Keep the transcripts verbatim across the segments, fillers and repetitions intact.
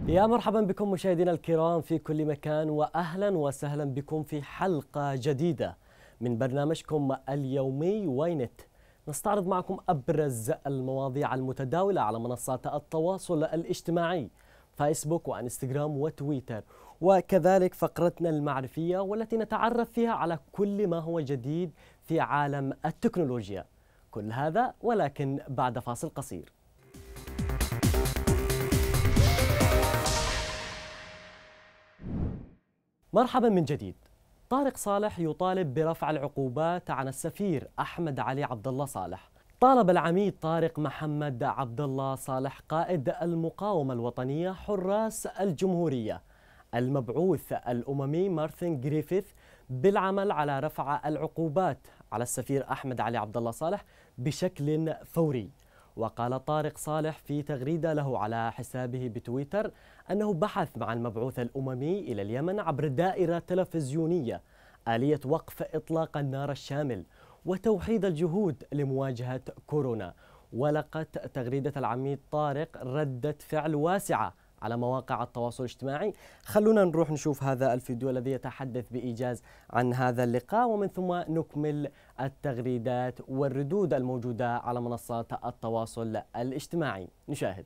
يا مرحبا بكم مشاهدينا الكرام في كل مكان، وأهلا وسهلا بكم في حلقة جديدة من برنامجكم اليومي وينت. نستعرض معكم أبرز المواضيع المتداولة على منصات التواصل الاجتماعي فيسبوك وانستغرام وتويتر، وكذلك فقرتنا المعرفية والتي نتعرف فيها على كل ما هو جديد في عالم التكنولوجيا. كل هذا ولكن بعد فاصل قصير. مرحبا من جديد. طارق صالح يطالب برفع العقوبات عن السفير أحمد علي عبد الله صالح. طالب العميد طارق محمد عبد الله صالح قائد المقاومة الوطنية حراس الجمهورية المبعوث الأممي مارتن جريفيث بالعمل على رفع العقوبات على السفير أحمد علي عبد الله صالح بشكل فوري. وقال طارق صالح في تغريدة له على حسابه بتويتر أنه بحث مع المبعوث الأممي إلى اليمن عبر دائرة تلفزيونية آلية وقف إطلاق النار الشامل وتوحيد الجهود لمواجهة كورونا. ولقت تغريدة العميد طارق ردة فعل واسعة على مواقع التواصل الاجتماعي. خلونا نروح نشوف هذا الفيديو الذي يتحدث بإيجاز عن هذا اللقاء، ومن ثم نكمل التغريدات والردود الموجودة على منصات التواصل الاجتماعي. نشاهد.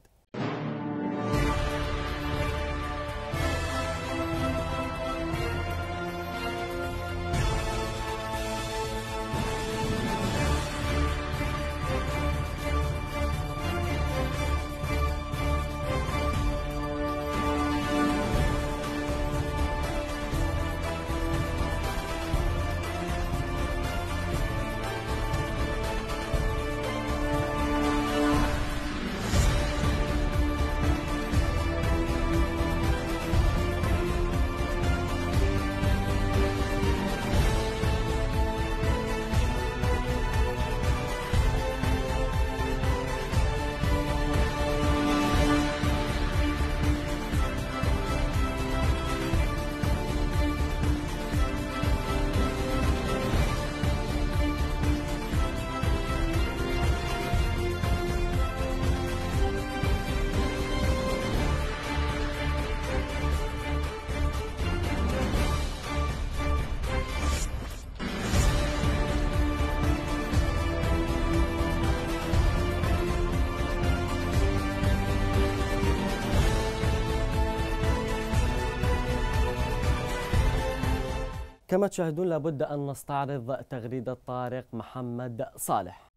كما تشاهدون لابد أن نستعرض تغريدة طارق محمد صالح.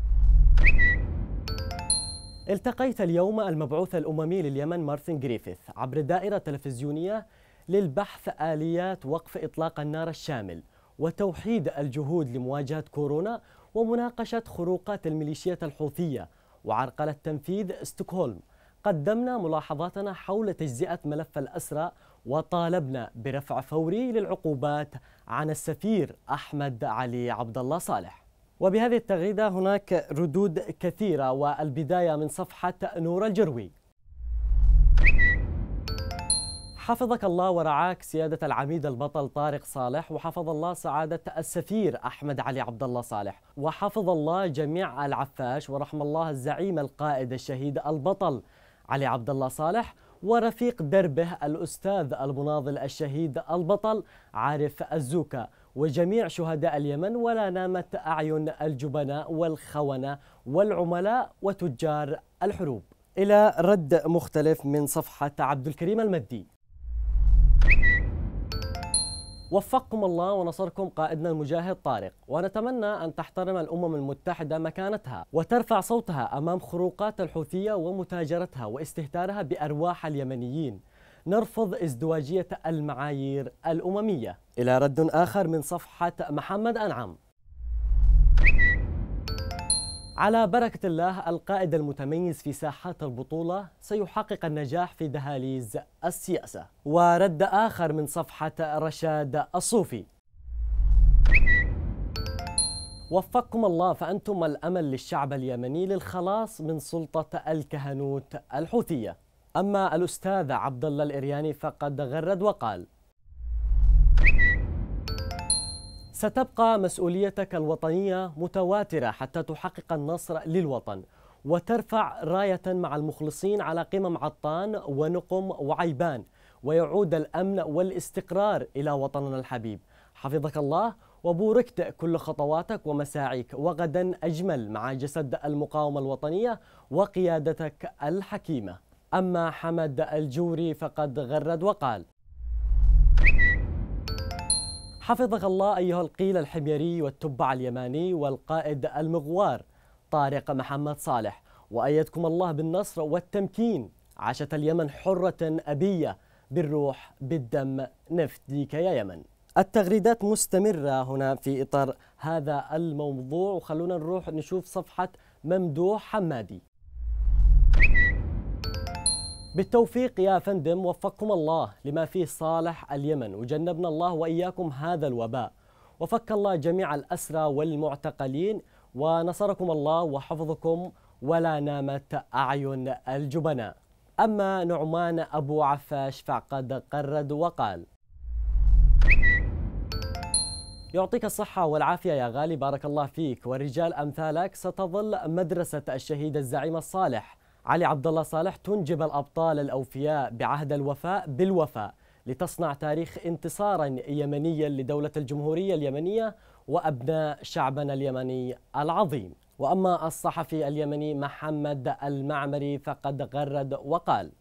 التقيت اليوم المبعوث الأممي لليمن مارتن جريفيث عبر دائرة تلفزيونية للبحث آليات وقف إطلاق النار الشامل وتوحيد الجهود لمواجهة كورونا ومناقشة خروقات الميليشيات الحوثية وعرقلة تنفيذ ستوكهولم. قدمنا ملاحظاتنا حول تجزئة ملف الأسرى وطالبنا برفع فوري للعقوبات عن السفير أحمد علي عبد الله صالح. وبهذه التغريدة هناك ردود كثيرة، والبداية من صفحة نور الجروي. حفظك الله ورعاك سيادة العميد البطل طارق صالح، وحفظ الله سعادة السفير أحمد علي عبد الله صالح، وحفظ الله جميع العفاش، ورحم الله الزعيم القائد الشهيد البطل علي عبد الله صالح، ورفيق دربه الأستاذ المناضل الشهيد البطل عارف الزوكا، وجميع شهداء اليمن. ولا نامت أعين الجبناء والخونة والعملاء وتجار الحروب. إلى رد مختلف من صفحة عبد الكريم المدي. وفقكم الله ونصركم قائدنا المجاهد طارق، ونتمنى أن تحترم الأمم المتحدة مكانتها وترفع صوتها أمام خروقات الحوثية ومتاجرتها واستهتارها بأرواح اليمنيين. نرفض ازدواجية المعايير الأممية. إلى رد آخر من صفحة محمد أنعم. على بركة الله القائد المتميز في ساحات البطولة سيحقق النجاح في دهاليز السياسة. ورد آخر من صفحة رشاد الصوفي. وفقكم الله، فأنتم الأمل للشعب اليمني للخلاص من سلطة الكهنوت الحوثية. أما الأستاذ عبد الله الإرياني فقد غرد وقال: ستبقى مسؤوليتك الوطنية متواترة حتى تحقق النصر للوطن، وترفع راية مع المخلصين على قمم عطان ونقم وعيبان، ويعود الأمن والاستقرار إلى وطننا الحبيب. حفظك الله وبوركت كل خطواتك ومساعيك، وغدا أجمل مع جسد المقاومة الوطنية وقيادتك الحكيمة. أما حمد الجوري فقد غرد وقال: حفظك الله أيها القيل الحميري والتبع اليماني والقائد المغوار طارق محمد صالح، وأيدكم الله بالنصر والتمكين. عاشت اليمن حرة أبية بالروح بالدم، نفديك يا يمن. التغريدات مستمرة هنا في إطار هذا الموضوع، وخلونا نروح نشوف صفحة ممدوح حمادي. بالتوفيق يا فندم، وفقكم الله لما فيه صالح اليمن، وجنبنا الله وإياكم هذا الوباء، وفك الله جميع الأسرى والمعتقلين، ونصركم الله وحفظكم ولا نامت أعين الجبناء. أما نعمان أبو عفاش فقد قرد وقال: يعطيك الصحة والعافية يا غالي، بارك الله فيك، والرجال أمثالك ستظل مدرسة الشهيد الزعيم الصالح علي عبد الله صالح تنجب الأبطال الأوفياء بعهد الوفاء بالوفاء، لتصنع تاريخ انتصارا يمنيا لدولة الجمهورية اليمنية وأبناء شعبنا اليمني العظيم. وأما الصحفي اليمني محمد المعمري فقد غرد وقال: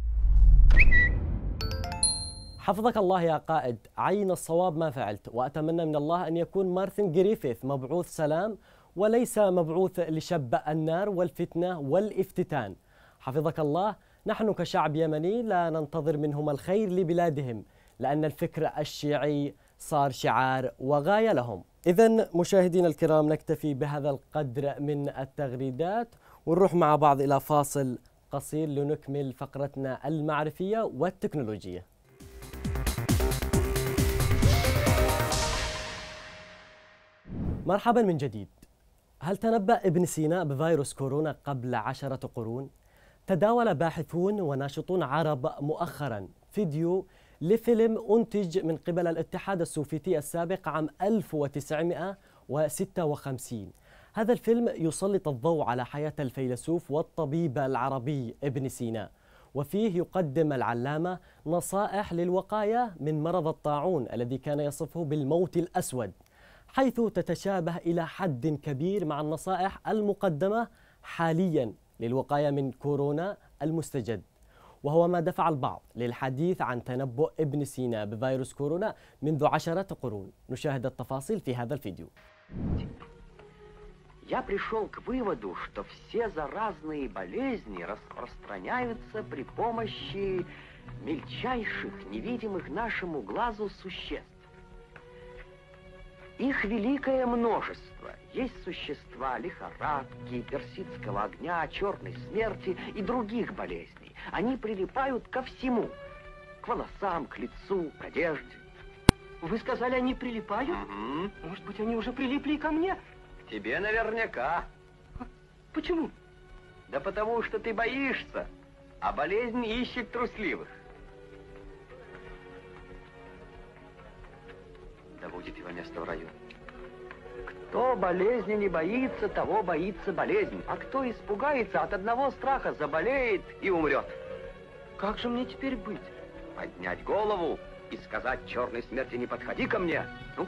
حفظك الله يا قائد، عين الصواب ما فعلت، وأتمنى من الله أن يكون مارتن جريفيث مبعوث سلام وليس مبعوث لشب النار والفتنة والافتتان. حفظك الله، نحن كشعب يمني لا ننتظر منهم الخير لبلادهم، لأن الفكر الشيعي صار شعار وغاية لهم. إذن مشاهدينا الكرام، نكتفي بهذا القدر من التغريدات، ونروح مع بعض إلى فاصل قصير لنكمل فقرتنا المعرفية والتكنولوجية. مرحبا من جديد. هل تنبأ ابن سينا بفيروس كورونا قبل عشرة قرون؟ تداول باحثون وناشطون عرب مؤخرا فيديو لفيلم أنتج من قبل الاتحاد السوفيتي السابق عام ألف وتسعمئة وستة وخمسين. هذا الفيلم يسلط الضوء على حياة الفيلسوف والطبيب العربي ابن سينا، وفيه يقدم العلامة نصائح للوقاية من مرض الطاعون الذي كان يصفه بالموت الأسود، حيث تتشابه إلى حد كبير مع النصائح المقدمة حاليا للوقاية من كورونا المستجد، وهو ما دفع البعض للحديث عن تنبؤ ابن سينا بفيروس كورونا منذ عشرة قرون. نشاهد التفاصيل في هذا الفيديو. Я пришел к выводу, что все заразные болезни распространяются при помощи мельчайших, невидимых нашему глазу существ. Их великое множество. Есть существа лихорадки, персидского огня, черной смерти и других болезней. Они прилипают ко всему. К волосам, к лицу, к одежде. Вы сказали, они прилипают? Угу. Может быть, они уже прилипли и ко мне? К тебе наверняка. Почему? Да потому что ты боишься, а болезнь ищет трусливых. Да будет его место в раю. Кто болезни не боится, того боится болезнь. А кто испугается от одного страха, заболеет и умрет. Как же мне теперь быть? Поднять голову и сказать черной смерти: не подходи ко мне. Ну?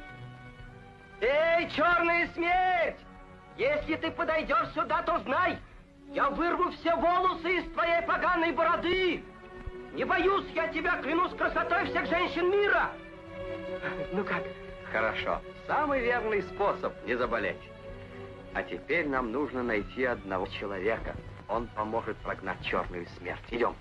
Эй, черная смерть! Если ты подойдешь сюда, то знай, я вырву все волосы из твоей поганой бороды. Не боюсь я тебя, клянусь красотой всех женщин мира. Ну как? Хорошо. Самый верный способ не заболеть. А теперь нам нужно найти одного человека. Он поможет прогнать черную смерть. Идем.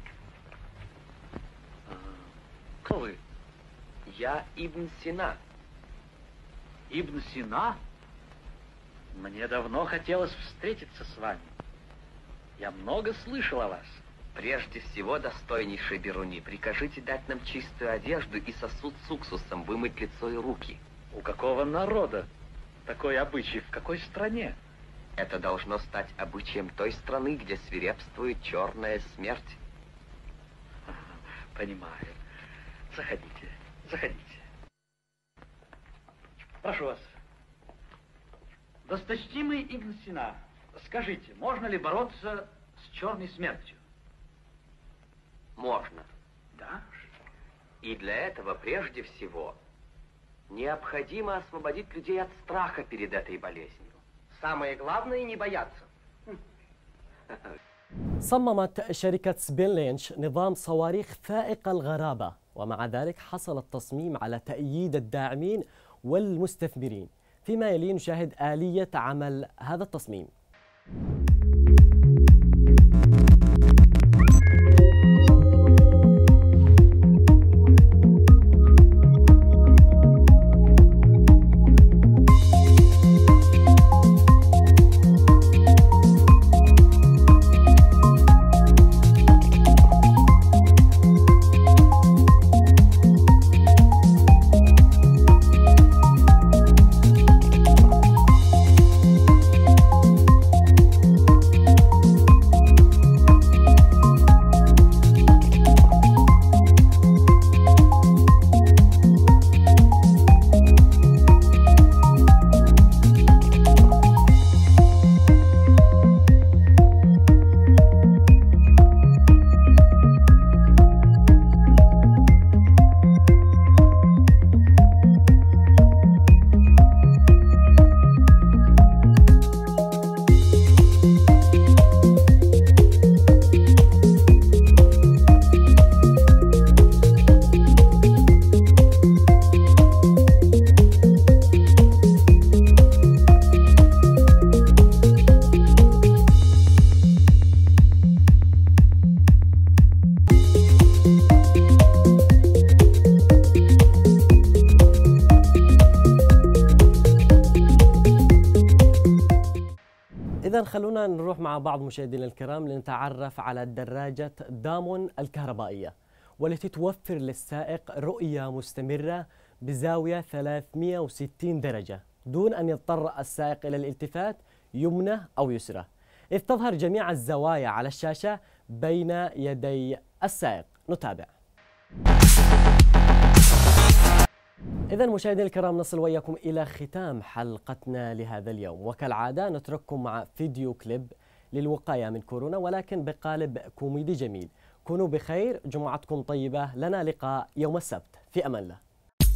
Кто вы? Я Ибн Сина. Ибн Сина? Мне давно хотелось встретиться с вами. Я много слышал о вас. Прежде всего, достойнейший Беруни, прикажите дать нам чистую одежду и сосуд с уксусом, вымыть лицо и руки. У какого народа такой обычай? В какой стране? Это должно стать обычаем той страны, где свирепствует черная смерть. Понимаю. Заходите, заходите. Прошу вас. Досточтимый Ибн Сина, Скажите, можно ли бороться с черной смертью? Можно. Да? И для этого прежде всего необходимо освободить людей от страха перед этой болезнью. Самое главное не бояться. صممت شركة سبينلينش نظام صواريخ فائق الغرابة، ومع ذلك حصل التصميم على تأييد الداعمين والمستثمرين. فيما يلي نشاهد آلية عمل هذا التصميم. إذا خلونا نروح مع بعض مشاهدينا الكرام لنتعرف على دراجة دامون الكهربائية، والتي توفر للسائق رؤية مستمرة بزاوية ثلاثمئة وستين درجة دون أن يضطر السائق إلى الالتفات يمنى أو يسرى، إذ تظهر جميع الزوايا على الشاشة بين يدي السائق. نتابع. إذا مشاهدينا الكرام، نصل وياكم إلى ختام حلقتنا لهذا اليوم، وكالعادة نترككم مع فيديو كليب للوقاية من كورونا ولكن بقالب كوميدي جميل. كونوا بخير، جمعتكم طيبة، لنا لقاء يوم السبت، في أمان الله.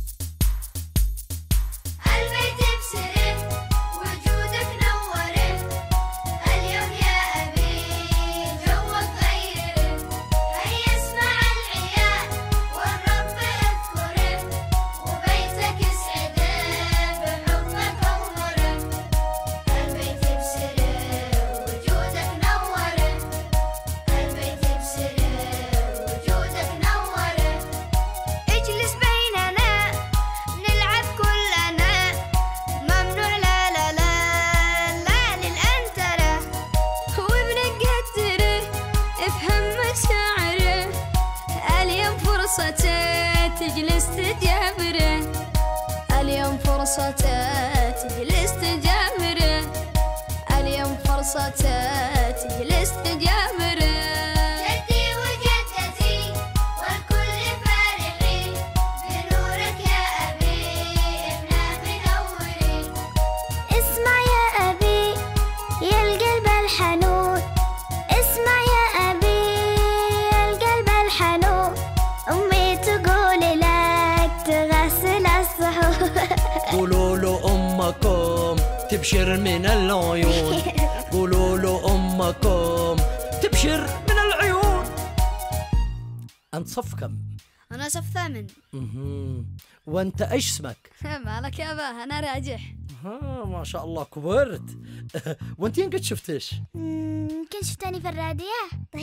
تجلس تجابره اليوم فرصة تجلس تجابره اليوم فرصة تجلس تجابره جدي وجدتي والكل فرحين بنورك يا أبي إحنا منورين. اسمع يا أبي يا القلب الحنون، اسمع يا أبي يا القلب الحنون، أمي تقول لك تغسل الصحون. قولوا له أمكم تبشر من العيون، قولوا له أمكم تبشر من العيون. أنت صف كم؟ أنا صف ثامن. وأنت إيش اسمك؟ مالك يا أبا، أنا راجح. ها ما شاء الله كبرت. وأنت قد شفتش؟ يمكن شفتني في الراديو.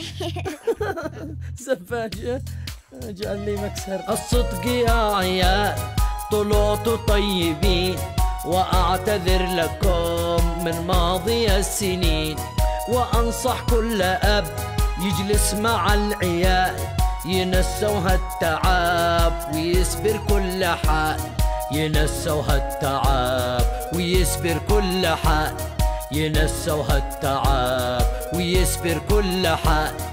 زفاجة اجعل لي مكسر. الصدق يا عيال طلعتوا طيبين، وأعتذر لكم من ماضي السنين، وأنصح كل أب يجلس مع العيال ينسوا هالتعب ويصبر كل حال، ينسوا هالتعب ويصبر كل حال، ينسوا هالتعب ويصبر كل حال.